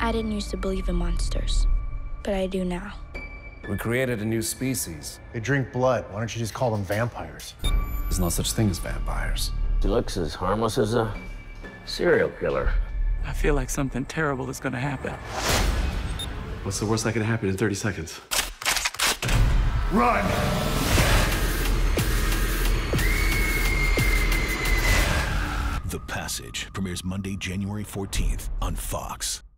I didn't used to believe in monsters, but I do now. We created a new species. They drink blood. Why don't you just call them vampires? There's no such thing as vampires. She looks as harmless as a serial killer. I feel like something terrible is gonna happen. What's the worst that can happen in 30 seconds? Run! The Passage premieres Monday, January 14th on Fox.